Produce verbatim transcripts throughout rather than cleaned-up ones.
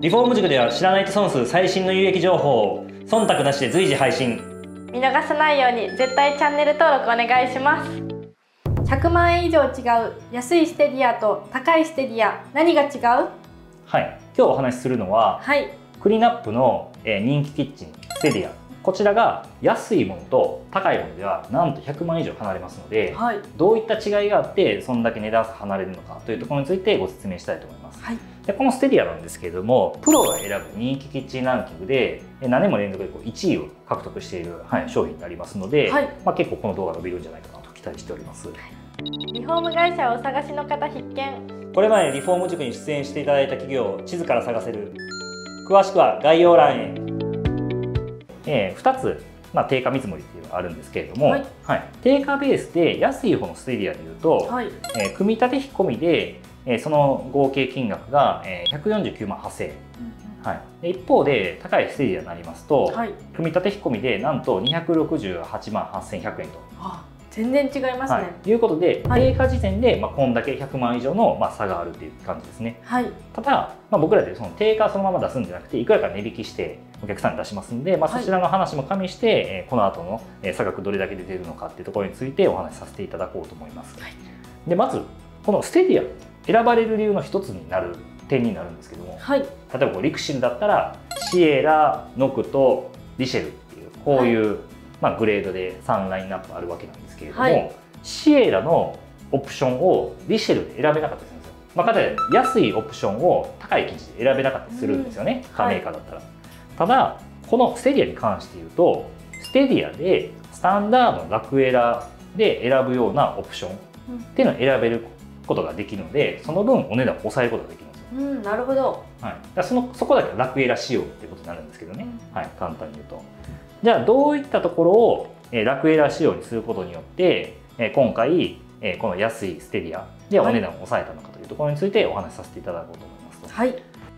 リフォーム塾では知らないと損する最新の有益情報を忖度なしで随時配信。 見逃さないように絶対チャンネル登録お願いします。ひゃくまんえん以上違う安いステディアと高いステディア、何が違う？ はい、今日お話しするのは、 はい、 クリナップの人気キッチンステディア、こちらが安いものと高いものではなんとひゃくまん以上離れますので、はい、どういった違いがあってそんだけ値段差離れるのかというところについてご説明したいと思います。はい、でこのステディアなんですけれども、プロが選ぶ人気キッチンランキングで何年も連続でこういちいを獲得している、はい、商品になりますので、はい、まあ、結構この動画伸びるんじゃないかなと期待しております。はい、 リフォーム会社をお探しの方必見。 これまでリフォーム塾に出演していただいた企業を地図から探せる。詳しくは概要欄へ。えー、ふたつ、まあ、定価見積もりっていうのがあるんですけれども、はいはい、定価ベースで安い方のステディアでいうと、はい、えー、組み立て費込みで、えー、その合計金額が、えー、ひゃくよんじゅうきゅうまんはっせんえん、うん、はい、で一方で高いステディアになりますと、はい、組み立て費込みでなんとにひゃくろくじゅうはちまんはっせんひゃくえんと。 全然違いますね。 はい、いうことで、はい、定価時点で、まあ、こんだけひゃくまん以上の、まあ、差があるっていう感じですね。はい、ただ、まあ、僕らでその定価そのまま出すんじゃなくて、いくらか値引きしてお客さんに出しますんで、まあ、そちらの話も加味して、はい、えー、この後の差額どれだけ出てるのかっていうところについてお話しさせていただこうと思います。はい、でまずこのステディア選ばれる理由の一つになる点になるんですけども、はい、例えばこうリクシルだったらシエラ、ノクト、リシェルっていうこういう、はい、まあ、グレードでさんラインナップあるわけなんですけれども、はい、シエラのオプションをリシェルで選べなかったりするんですよ。まあ、かたや安いオプションを高い生地で選べなかったりするんですよね、他メーカーだったら。はい、ただこのステディアに関して言うと、ステディアでスタンダードのラクエラで選ぶようなオプションっていうのを選べることができるので、その分お値段を抑えることができるんですよ。 うん、なるほど。 はい、だそのそこだけラクエラ仕様っていうことになるんですけどね、うん、はい、簡単に言うと。じゃあどういったところをラクエラ仕様にすることによって今回この安いステディアでお値段を抑えたのかというところについてお話しさせていただこうと思いますと。はい、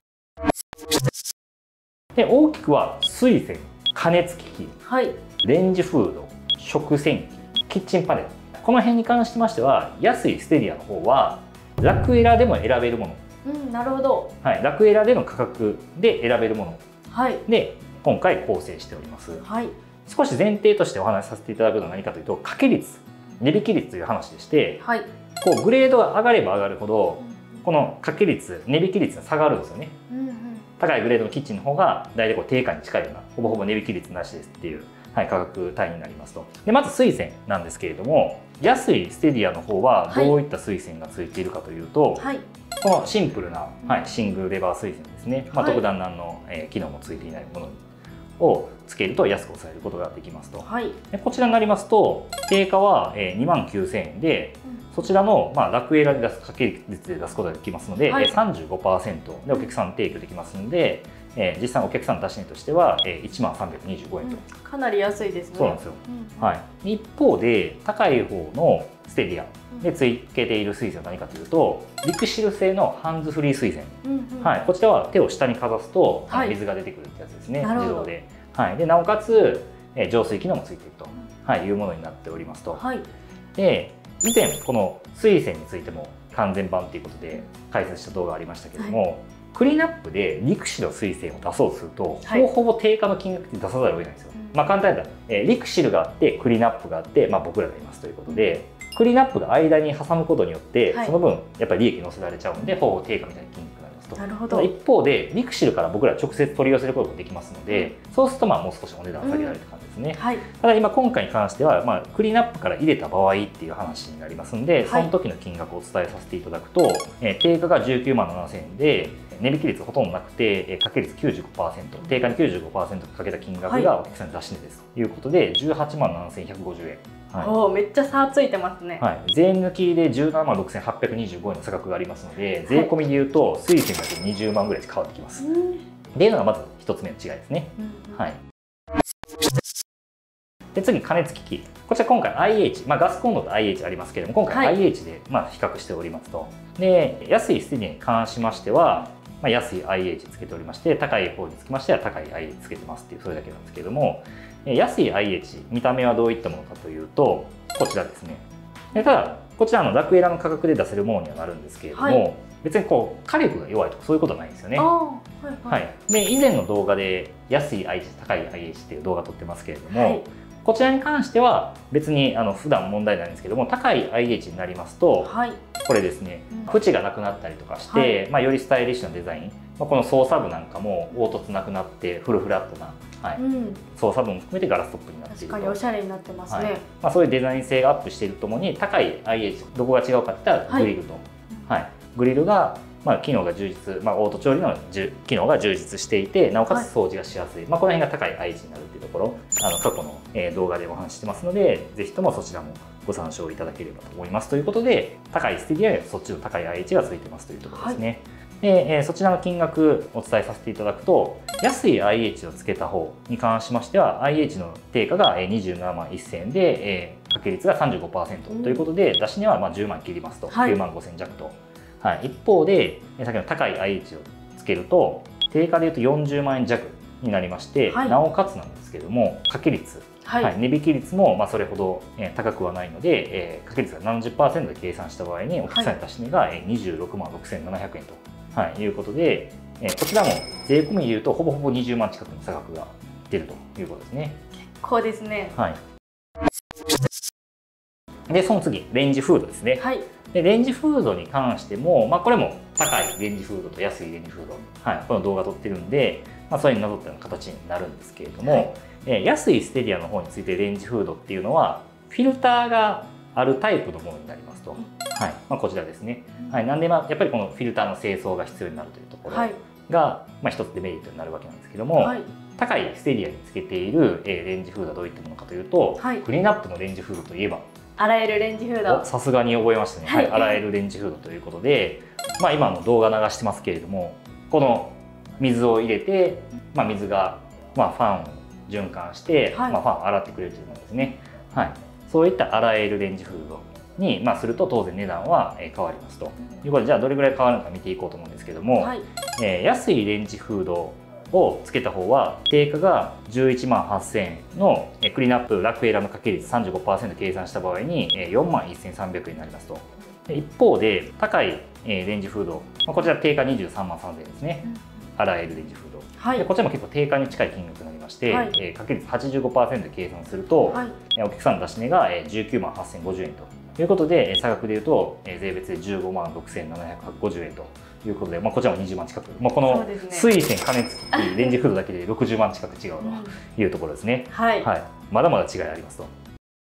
で大きくは水栓、加熱機器、はい、レンジフード、食洗機、キッチンパネル、この辺に関しましては安いステディアの方はラクエラでも選べるもの、 うん、なるほど、 はい、ラクエラでの価格で選べるもの、はい、で今回構成しております。はい、少し前提としてお話しさせていただくのは何かというと、掛け率、値引き率という話でして、はい、こうグレードが上がれば上がるほど、うん、この掛け率、値引き率が下がるんですよね。うん、うん、高いグレードのキッチンの方が大体こう定価に近いような、ほぼほぼ値引き率なしですっていう、はい、価格帯になりますと。でまず水栓なんですけれども、安いステディアの方はどういった水栓がついているかというと、はい、このシンプルな、はい、シングルレバー水栓ですね。まあ、特段何の、えー、機能もついていないものをつけると安く抑えることができますと。はい、でこちらになりますと定価はにまんきゅうせんえんで、うん、そちらの、まあ、ラクエラで出す掛け率で出すことができますので、はい、さんじゅうごパーセント でお客さん提供できますので、えー、実際のお客さんの出し値としてはいちまんさんびゃくにじゅうごえんと、うん、 かなり安いですね。 そうなんですよ。うん、はい、一方で高い方のステディアでつけている水栓は何かというと、リクシル製のハンズフリー水栓、うんうん、はい、こちらは手を下にかざすと、はい、水が出てくるってやつですね、自動で。はい、でなおかつ、えー、浄水機能もついていると、はい、いうものになっておりますと。はい、で以前この水栓についても完全版ということで解説した動画がありましたけども、はい、クリナップでリクシルの水栓を出そうとすると、はい、ほぼほぼ定価の金額で出さざるを得ないんですよ。うん、まあ簡単に言ったら、えー、リクシルがあってクリナップがあって、まあ、僕らがいますということで、うん、クリナップが間に挟むことによって、はい、その分やっぱり利益乗せられちゃうんでほぼ定価みたいな金額になりますと。なるほど。一方でリクシルから僕ら直接取り寄せることができますので、うん、そうするとまあもう少しお値段下げられる感じですね。うん、はい、ただ今今回に関しては、まあ、クリナップから入れた場合っていう話になりますので、その時の金額をお伝えさせていただくと、はい、えー、定価がじゅうきゅうまんななせんえんで値引き率ほとんどなくて、掛け率 きゅうじゅうごパーセント、定価に きゅうじゅうごパーセント かけた金額がお客さんに出し値ですということでじゅうはちまんななせんひゃくごじゅうえん。はい、おめっちゃ差ついてますね。 はい、税抜きでじゅうななまんろくせんはっぴゃくにじゅうごえんの差額がありますので、税込みでいうと水栓だけにじゅうまんぐらい変わってきます。っていうのがまずひとつめの違いですね。はい、で次、加熱機器。こちら今回 アイエイチ、まあ、ガスコンロと アイエイチ ありますけれども、今回 アイエイチ でまあ比較しておりますと。で安いステディアに関しましては、まあ、安い アイエイチ つけておりまして、高い方につきましては高い アイエイチ つけてますっていう、それだけなんですけれども、安い アイエイチ、見た目はどういったものかというと、こちらですね。でただ、こちらのラクエラの価格で出せるものにはなるんですけれども、はい、 別にこう火力が弱いとかそういうことはないんですよね。はいはい、で以前の動画で安い アイエイチ 高い アイエイチ っていう動画撮ってますけれども、はい、こちらに関しては別にあの普段問題ないんですけども、高い アイエイチ になりますと、はい、これですね、うん、縁がなくなったりとかして、はい、まあ、よりスタイリッシュなデザイン、まあ、この操作部なんかも凹凸なくなってフルフラットな、はい、うん、操作部も含めてガラストップになっていると。 確かにおしゃれになってますね。はい、 まあ、そういうデザイン性がアップしているとともに、高い アイエイチ どこが違うかって言ったらグリルと、はい、はい、グリルがまあ機能が充実、まあ、オート調理の機能が充実していて、なおかつ掃除がしやすい、はい、まあ、この辺が高い アイエイチ になるっていうところ、あの過去の動画でお話ししてますので、ぜひともそちらもご参照いただければと思います。ということで、高いステディアよりそっちの高い アイエイチ がついてますというところですね。はい、で、えー、そちらの金額お伝えさせていただくと、安い アイエイチ をつけた方に関しましては アイエイチ の定価がにじゅうななまんせんえんで、えー、掛け率が さんじゅうごパーセント ということで、出し値はまあじゅうまん切りますと、はい、きゅうまんごせん弱と。はい、一方で、先ほどの高い アイエイチ をつけると、定価でいうとよんじゅうまんえん弱になりまして、はい、なおかつなんですけども、掛け率、はいはい、値引き率もまあそれほど高くはないので、えー、掛け率が ななじゅっパーセント で計算した場合に、お客さんに出し値がにじゅうろくまんろくせんななひゃくえんと、はい、いうことで、えー、こちらも税込みでいうと、ほぼほぼにじゅうまん近くの差額が出るということですね。 結構ですね。はい。 で、その次、レンジフードですね。はい、でレンジフードに関しても、まあ、これも高いレンジフードと安いレンジフード、はい、この動画撮ってるんで、まあ、それになぞったような形になるんですけれども、はい、え安いステディアの方についてレンジフードっていうのは、フィルターがあるタイプのものになりますと、はい、まあ、こちらですね。はい、なんで、まあ、やっぱりこのフィルターの清掃が必要になるというところが、はい、まあ、一つデメリットになるわけなんですけども、はい、高いステディアにつけているレンジフードはどういったものかというと、はい、クリーンアップのレンジフードといえば、 洗えるレンジフード。 さすがに覚えましたね。はい、洗えるレンジフードということで、まあ今の動画流してますけれども、この水を入れて、まあ水がまあファンを循環して、はい、まあファンを洗ってくれるというものですね。はい、そういった洗えるレンジフードにまあすると当然値段は変わりますということで、じゃあどれぐらい変わるのか見ていこうと思うんですけども、はい、えー、安いレンジフードをつけた方は定価がじゅういちまんはっせんえんのクリーンアップラクエラの掛け率 さんじゅうごパーセント 計算した場合によんまんせんさんびゃくえんになりますと。一方で高いレンジフード、こちら定価にじゅうさんまんさんぜんえんですね、うん、洗えるレンジフード、はい、でこちらも結構定価に近い金額になりまして、はい、掛け率 はちじゅうごパーセント で計算すると、はい、お客さんの出し値がじゅうきゅうまんはっせんごじゅうえんということで、差額でいうと税別でじゅうごまんろくせんななひゃくごじゅうえんということで、まあ、こちらもにじゅうまん近く、まあ、この水栓加熱器レンジフードだけでろくじゅうまん近く違うというところですね。はい、はい、まだまだ違いありますと。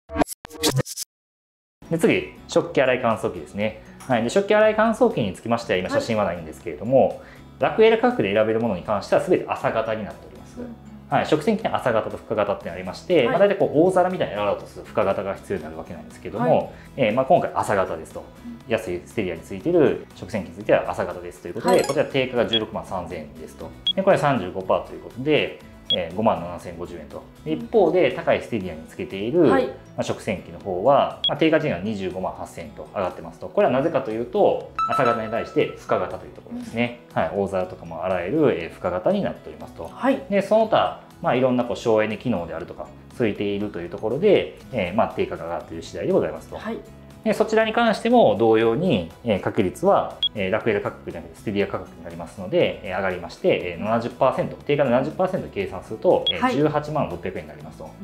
で次、食器洗い乾燥機ですね。はい、で食器洗い乾燥機につきましては今写真はないんですけれども、はい、ラクエラ価格で選べるものに関しては全て朝型になっております。うん、はい、食洗機に朝型と深型ってありまして、はい、まあ、大体こう大皿みたいに洗おうとする深型が必要になるわけなんですけども、はい、えー、まあ今回朝型ですと、安いステディアについている食洗機については朝型ですということで、はい、こちら定価がじゅうろくまんさんぜんえんですと。でこれ さんじゅうごパーセント ということで、えー、ごまんななせんごじゅうえんと。一方で高いステディアにつけている、はい、まあ、食洗機の方は、まあ、定価賃がにじゅうごまんはっせんえんと上がってますと。これはなぜかというと、朝型に対して深型というところですね。うん、はい、大皿とかも洗える、えー、深型になっておりますと。はい、でその他、まあ、いろんなこう省エネ機能であるとかついているというところで、えー、まあ定価が上がっている次第でございますと。はい、でそちらに関しても同様に、えー、掛け率は、えー、ラクエラ価格じゃなくてステディア価格になりますので、えー、上がりまして、えー、ななじゅっパーセント 定価の ななじゅっパーセント で計算すると、えー、じゅうはちまんろっぴゃくえんになりますと、はい、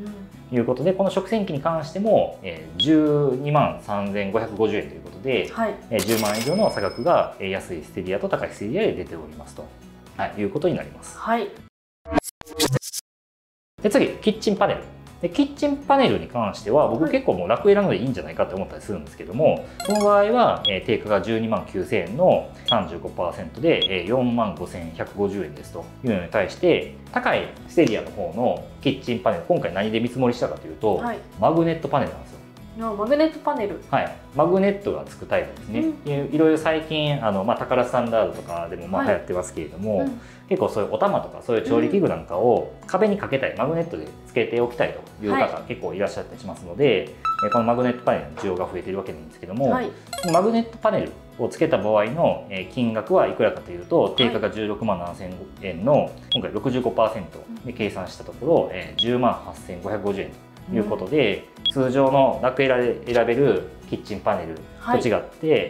いうことで、この食洗機に関しても、えー、じゅうにまんさんぜんごひゃくごじゅうえんということで、はい、えー、じゅうまん以上の差額が安いステディアと高いステディアで出ておりますと、はい、いうことになります。はい、で次、キッチンパネル。でキッチンパネルに関しては僕結構もうラクエラのでいいんじゃないかって思ったりするんですけども、その場合は、えー、定価がじゅうにまんきゅうせんえんの さんじゅうごパーセント で、えー、よんまんごせんひゃくごじゅうえんですというのに対して、高いステディアの方のキッチンパネル、今回何で見積もりしたかというと、はい、マグネットパネルなんですよ。 マグネットパネル、 はい、マグネットがつくタイプですね。うん、いろいろ最近あの、まあ、タカラスタンダードとかでもまあ流行ってますけれども、はい、うん、結構そういうお玉とかそういう調理器具なんかを壁にかけたい、マグネットでつけておきたいという方、はい、結構いらっしゃったりしますので、このマグネットパネルの需要が増えているわけなんですけども、はい、マグネットパネルをつけた場合の金額はいくらかというと、定価がじゅうろくまんななせんえんの今回 ろくじゅうごパーセント で計算したところじゅうまんはっせんごひゃくごじゅうえんということで、 通常のラクエラで選べるキッチンパネルと違って、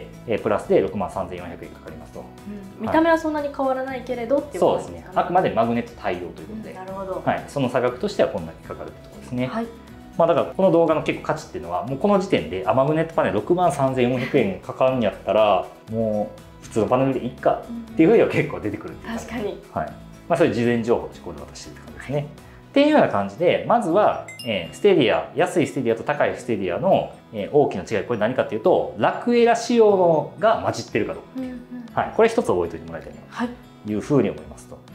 はい、プラスでろくまんさんぜんよんひゃくえんかかりますと、 うん、見た目はそんなに変わらないけれどっていうことですかね。 そうですね、あくまでマグネット対応ということで、 うん、なるほど、 はい、その差額としてはこんなにかかるってことですね。 はい、 まあだからこの動画の結構価値っていうのはもうこの時点であマグネットパネルろくまんさんぜんよんひゃくえんかかるんやったらもう普通のパネルでいいかっていうふうには結構出てくるっていう感じ、 確かに、 はい、まあそういう事前情報をここで渡してるって感じですね。っていうような感じでまずは、えー、ステディア安いステディアと高いステディアの、えー、大きな違いこれ何かっていうとラクエラ仕様のが混じってるかどうか、うんうん、はい、これ一つ覚えておいてもらいたいなというふうに思いますと。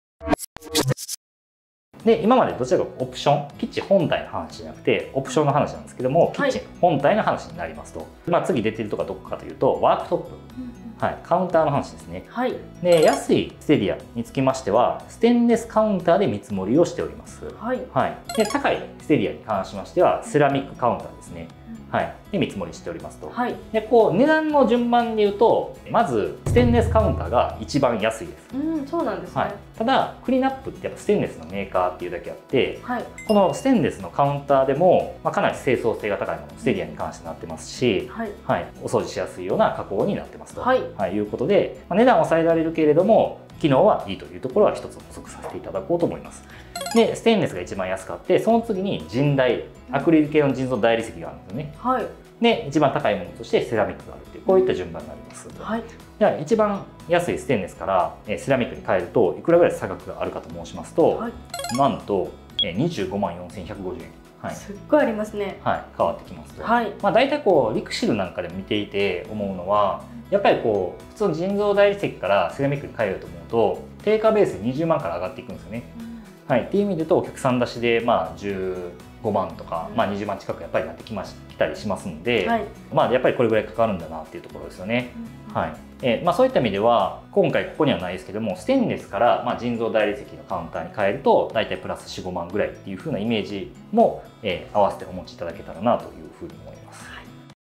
で今までどちらかオプションキッチン本体の話じゃなくてオプションの話なんですけども、キッチン本体の話になりますと、まあ、次出てるとかどこかというとワークトップ、はい、カウンターの話ですね。はい、で安いステディアにつきましてはステンレスカウンターで見積もりをしております。はい、はい、で高いステディアに関しましてはセラミックカウンターですね。はい、で見積もりしておりますと、はい、でこう値段の順番で言うとまずステンレスカウンターが一番安いです。 うん、そうなんですね。はい、 ただクリーンアップってやっぱステンレスのメーカーっていうだけあって、はい、このステンレスのカウンターでも、まあ、かなり清掃性が高いものステディアに関してなってますし、はいはい、お掃除しやすいような加工になってますと、はいはい、いうことで、まあ、値段は抑えられるけれども機能はいいというところは一つ補足させていただこうと思います。でステンレスが一番安かってその次に人台アクリル系の人造大理石があるんですよね。はい、で一番高いものとしてセラミックがあるっていうこういった順番になります。はい、じゃあ一番安いステンレスからセラミックに変えるといくらぐらい差額があるかと申しますと、はい、なんとにじゅうごまんよんせんひゃくごじゅうえん。はい、 すっごいありますね。 はい、変わってきますと。はい、まあ大体こうリクシルなんかで見ていて思うのは、やっぱりこう普通の人造大理石からセラミックに変えようと思うと定価ベースでにじゅうまんから上がっていくんですよね。うん、はい、っていう意味で言うとお客さん出しでまあじゅうごまんとか、うん、まあにじゅうまん近くやっぱりなってきまし来たりしますんで、はい、まあやっぱりこれぐらいかかるんだなっていうところですよね。うん、はい、えー、まあそういった意味では今回ここにはないですけどもステンレスからまあ人造大理石のカウンターに変えると大体プラスよん、ごまんぐらいっていう風なイメージも、えー、合わせてお持ちいただけたらなというふうに思います。はい、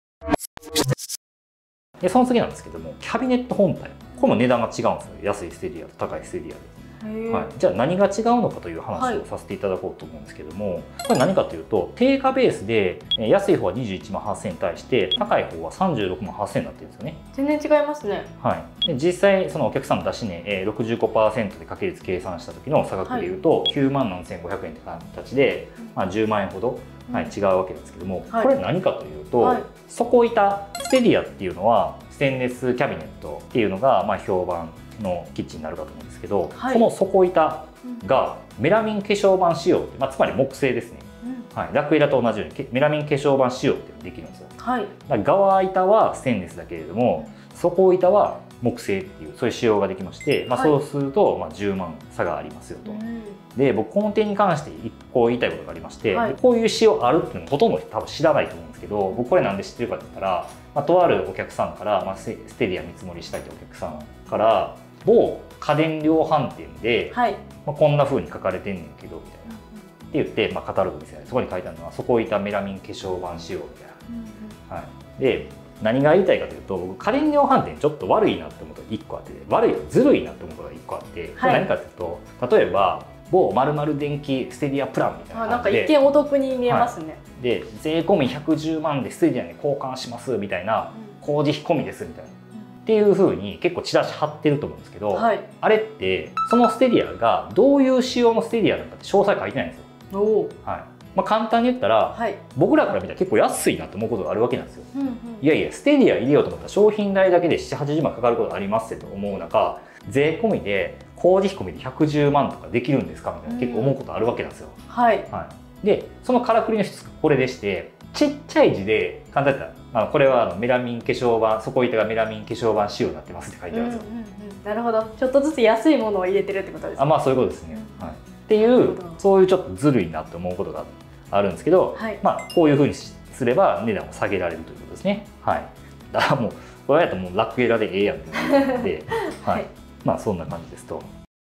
でその次なんですけどもキャビネット本体これも値段が違うんですよ。安いステディアと高いステディアで。はい、じゃあ何が違うのかという話をさせていただこうと思うんですけども、はい、これ何かというと定価ベースで安い方はにじゅういちまんはっせんに対して高い方はさんじゅうろくまんはっせんになってるんですよね。 全然違いますね。 はい、で実際そのお客さんの出し値 ろくじゅうごパーセント で掛け率計算した時の差額でいうと、はい、きゅうまんななせんごひゃくえんって形で、まあ、じゅうまんえんほど、はい、違うわけなんですけども、はい、これ何かというと、はい、底板ステディアっていうのはステンレスキャビネットっていうのがまあ評判のキッチンになるかと思うんですけど、はい、この底板がメラミン化粧板仕様、まあ、つまり木製ですね。うん、はい、ラクエラと同じようにメラミン化粧板仕様っていうのができるんですよ。はい、だから側板はステンレスだけれども底板は木製っていうそういう仕様ができまして、まあ、そうするとまあじゅうまん差がありますよと。うん、で僕この点に関していっこ言いたいことがありまして、はい、こういう仕様あるっていうのほとんど多分知らないと思うんですけど僕これなんで知ってるかって言ったら、まあ、とあるお客さんから、まあ、ステディア見積もりしたいというお客さんから某家電量販店で、はい、まあこんな風に書かれてんねんけどみたいな、って言って、まあ、カタログ見せられてそこに書いてあるのは底板メラミン化粧板仕様みたいな。はい、で何が言いたいかというと僕家電量販店ちょっと悪いなって思うことがいっこあって悪いずるいなって思うことがいっこあってこれ何かというと、例えば某〇〇電気ステディアプランみたいな感じでなんか一見お得に見えますね。はい、 で税込みひゃくじゅうまんでステディアに交換しますみたいな、うん、工事費込みですみたいな。っていう風に結構チラシ貼ってると思うんですけど、はい、あれってそのステディアがどういう仕様のステディアだったって詳細書いてないんですよ。お、はい、まあ、簡単に言ったら、はい、僕らから見たら結構安いなと思うことがあるわけなんですよ。うんうん、いやいやステディア入れようと思ったら商品代だけでななじゅうはちじゅうまんかかることありますってと思う中税込みで工事費込みでひゃくじゅうまんとかできるんですかみたいな結構思うことあるわけなんですよ。はい、はい、でそのからくりの質がこれでしてちっちゃい字で簡単に言ったらまあ、これはあのメラミン化粧板底板がメラミン化粧板仕様になってますって書いてあるんですよ。 なるほど、ちょっとずつ安いものを入れてるってことですね。 あ、まあそういうことですね。うん、はい、っていうそういうちょっとずるいなって思うことがあるんですけど、はい、まあこういうふうにすれば値段を下げられるということですね。はい、だからもうこれやったらもうラクエラでええやんってなるので、はい、まあそんな感じですと。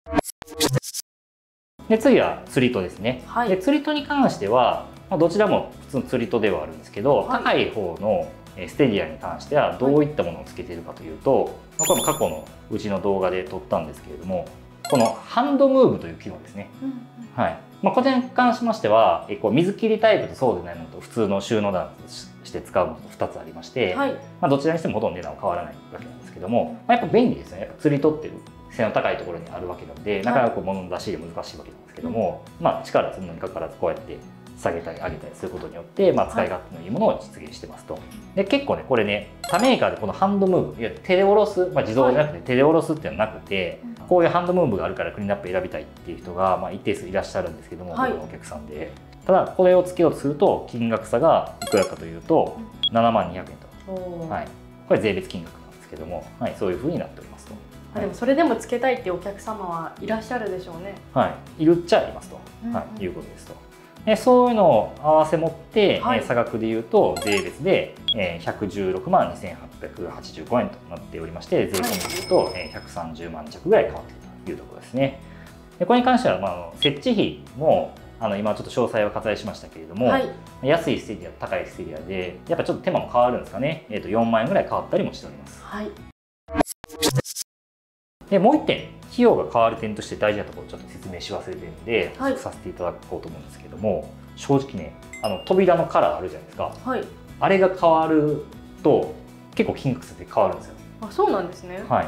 で次は釣り糸ですね。はい、で釣り糸に関してはまあどちらも普通の釣り糸ではあるんですけど、はい、高い方のステディアに関してはどういったものをつけているかというと、はい、これも過去のうちの動画で撮ったんですけれどもこのハンドムーブという機能ですね。うん、はい、 まあ、こちらに関しましてはえこう水切りタイプとそうでないものと普通の収納棚として使うものとふたつありまして、はい、まあどちらにしてもほとんど値段は変わらないわけなんですけども、まあ、やっぱ便利ですよね。やっぱ釣り取ってる背の高いところにあるわけなので、なかなかこう物の出し入れ難しいわけなんですけども、はい、まあ力釣るのにかかわらずこうやって下げたり上げたりすることによって、まあ、使い勝手のいいものを実現してますと。で結構ねこれね他メーカーでこのハンドムーブ、いや手で下ろす、まあ、自動じゃなくて手で下ろすっていうのはなくて、はい、こういうハンドムーブがあるからクリーンナップ選びたいっていう人が、まあ、一定数いらっしゃるんですけども、はい、僕のお客さんで。ただこれをつけようとすると金額差がいくらかというとななまんにひゃくえんと、はい、これ税別金額なんですけども、はい、そういうふうになっておりますと。 はい、でもそれでもつけたいっていうお客様はいらっしゃるでしょうね。 はい、いるっちゃいますと、うんうん、はい、いうことですと。でそういうのを合わせ持って、はい、差額でいうと税別でひゃくじゅうろくまんにせんはっぴゃくはちじゅうごえんとなっておりまして、税込みでいうとひゃくさんじゅうまん弱ぐらい変わっているというところですね。でこれに関しては、まあ、設置費もあの今ちょっと詳細は割愛しましたけれども、はい、安いステディアと高いステディアでやっぱちょっと手間も変わるんですかね、えー、とよんまんえんぐらい変わったりもしております。はい、でもういってん費用が変わる点として大事なところをちょっと説明し忘れてるので、はい、させていただこうと思うんですけども、正直ねあの扉のカラーあるじゃないですか、はい、あれが変わると結構金額差で変わるんですよ。 あ、そうなんですね。 はい、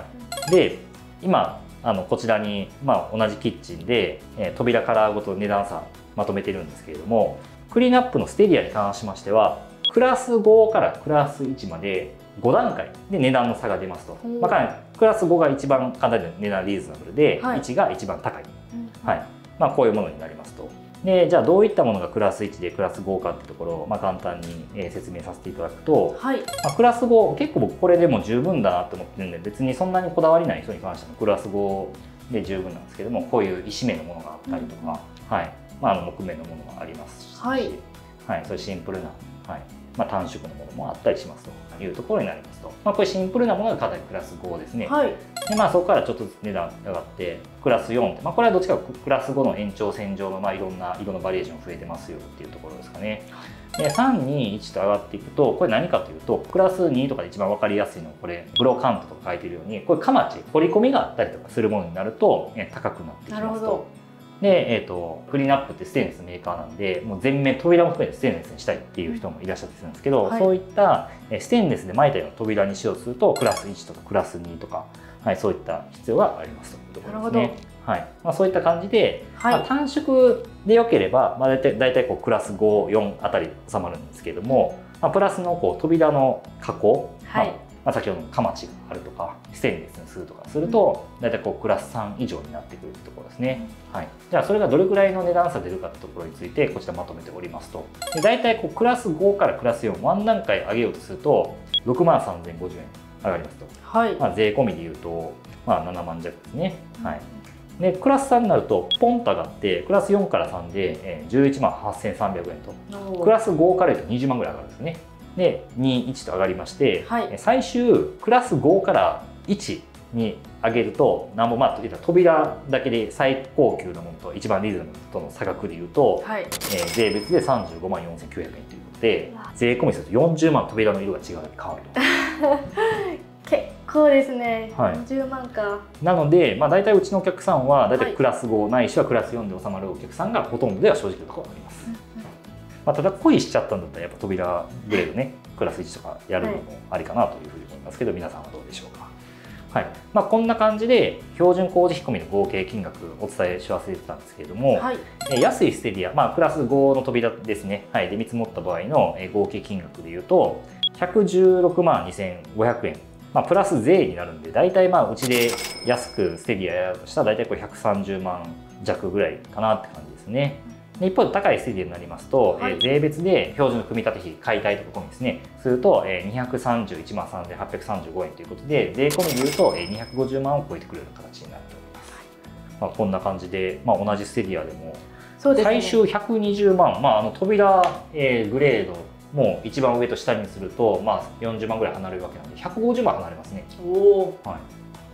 で今あのこちらに、まあ、同じキッチンで、えー、扉カラーごと値段差まとめてるんですけれども、クリーンアップのステディアに関しましてはクラスごからクラスいちまでごだんかいで値段の差が出ますと。まあ、クラスごが一番簡単に値段リーズナブルで、はい、いちが一番高い、はい、まあ、こういうものになりますと。でじゃあどういったものがクラスいちでクラスごかってところを、まあ、簡単に説明させていただくと、はい、まあ、クラスご結構僕これでも十分だなと思ってるんで、別にそんなにこだわりない人に関してもクラスごで十分なんですけども、こういう石目のものがあったりとか、うん、はい、まあ、あの木目のものがありますし、はい、はい、そういうシンプルな、はい、まあ、単色のものもあったりしますというところになりますと。まあ、これシンプルなものがかなりクラスごですね。はい、でまあ、そこからちょっとずつ値段上がってクラスよんって、まあ、これはどっちかクラスごの延長線上の、まあ、いろんな色のバリエーション増えてますよっていうところですかね。でさんにいちと上がっていくと、これ何かというとクラスにとかで一番分かりやすいのはこれブロカントとか書いてるように、これカマチ彫り込みがあったりとかするものになると高くなってきますと。で、えーと、クリーンアップってステンレスメーカーなんで、もう全面扉も含めてステンレスにしたいっていう人もいらっしゃったりするんですけど、はい、そういったステンレスで巻いたような扉にしようとするとクラスいちとかクラスにとか、はい、そういった必要がありますというところですね。はい、まあ、そういった感じで、はい、まあ、単色でよければ、まあ、大体大体こうクラスご、よんあたり収まるんですけれども、まあ、プラスのこう扉の加工、はい、まあまあ、先ほどのカマチがあるとかステンレスにするとかすると、大体こうクラスさん以上になってくるところですね。はい、じゃあそれがどれくらいの値段差出るかというところについてこちらまとめておりますと、で大体こうクラスごからクラスよんワン段階上げようとするとろくまんさんぜんごじゅうえん上がりますと、はい、まあ、税込みでいうと、まあ、ななまん弱ですね。はい、でクラスさんになるとポンと上がってクラスよんからさんでじゅういちまんはっせんさんびゃくえんと、クラスごからいうとにじゅうまんぐらい上がるんですね。でに、いちと上がりまして、はい、最終クラスごからいちに上げるとなんぼ、まあ扉だけで最高級のものと一番リーズナブルとの差額でいうと、はい、えー、税別でさんじゅうごまんよんせんきゅうひゃくえんということで、税込みするとよんじゅうまん扉の色が違う変わると。 結構ですね、はい、よんじゅうまんか。 なので、まあ、大体うちのお客さんは大体クラスごないしはクラスよんで収まるお客さんがほとんどでは正直なところあります。うん、まあ、ただ恋しちゃったんだったらやっぱ扉グレードねクラスいちとかやるのもありかなというふうに思いますけど、皆さんはどうでしょうか。はい、まあ、こんな感じで標準工事費込みの合計金額お伝えし忘れてたんですけれども、はい、安いステディア、まあ、クラスごの扉ですね、はい、で見積もった場合の合計金額でいうとひゃくじゅうろくまんにせんごひゃくえん、まあ、プラス税になるんで、大体まあうちで安くステディアやるとしたら大体これひゃくさんじゅうまん弱ぐらいかなって感じですね。で一方で高いステディアになりますと、はい、えー、税別で標準の組み立て費解体とか込みですねすると、えー、にひゃくさんじゅういちまんさんぜんはっぴゃくさんじゅうごえんということで、税込みでいうと、えー、にひゃくごじゅうまんを超えてくるような形になっております。はい、まあ、こんな感じで、まあ、同じステディアでもそうですね、最終ひゃくにじゅうまん、まあ、あの扉、えー、グレードもう一番上と下にすると、まあ、よんじゅうまんぐらい離れるわけなのでひゃくごじゅうまん離れますね。お、はい、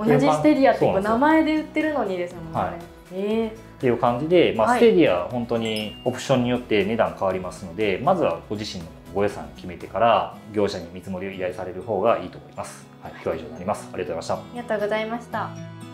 同じステディアって名前で売ってるのにですもんね。はい、えーっていう感じで、まあ、ステディア本当にオプションによって値段変わりますので、まずはご自身のご予算決めてから業者に見積もりを依頼される方がいいと思います。はい、今日は以上になります。ありがとうございました。 ありがとうございました。